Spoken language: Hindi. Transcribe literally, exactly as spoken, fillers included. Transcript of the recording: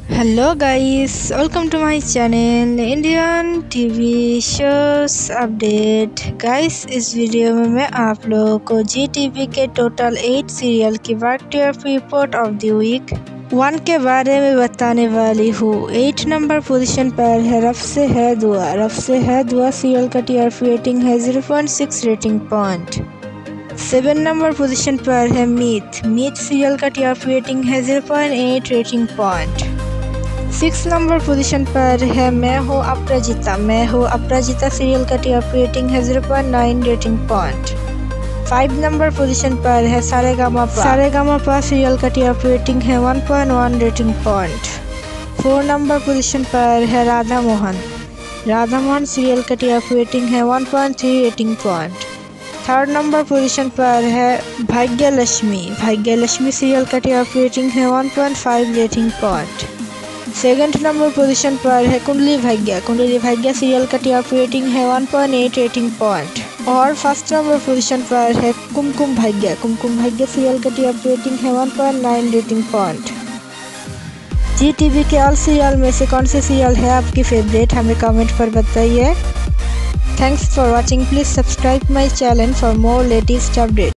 Hello guys, welcome to my channel Indian TV shows update. Guys, इस वीडियो में मैं आप लोगों को जी टीवी के टोटल एट सीरियल की BARC TRP report of the week one के बारे में बताने वाली हूँ। एट नंबर पोजीशन पर है रब से है दुआ। रब से है दुआ सीरियल का टीआरपी रेटिंग है zero point six rating point. Seven number position पर है मीत। मीत सीरियल का टीआरपी रेटिंग है zero point eight rating point. Six number position पर है मैं हूँ अपराजिता। मैं हूँ अपराजिता सीरियल का टीआरपी रेटिंग है zero point nine rating point. Five number position पर है सारेगामापा। सारेगामापा सीरियल का टीआरपी रेटिंग है one point one rating point. Four number position पर है राधा मोहन। राधा मोहन सीरियल का टीआरपी रेटिंग है one point three rating point. Third number position पर है भाग्य लक्ष्मी। भाग्य लक्ष्मी सीरियल का टीआरपी रेटिंग है one point five rating point. Second number position पर है कुंडली भाग्य। कुंडली भाग्य सीरियल का टीआरपी रेटिंग है one point eight rating point. और फर्स्ट नंबर पोजीशन पर है कुमकुम भाग्य। कुमकुम भाग्य सीरियल का टीआरपी रेटिंग है one point nine rating point. Zee TV के ऑल सीरियल में से कौन से सीरियल है आपकी फेवरेट, हमें कमेंट पर बताइए। Thanks for watching. Please subscribe my channel for more latest update.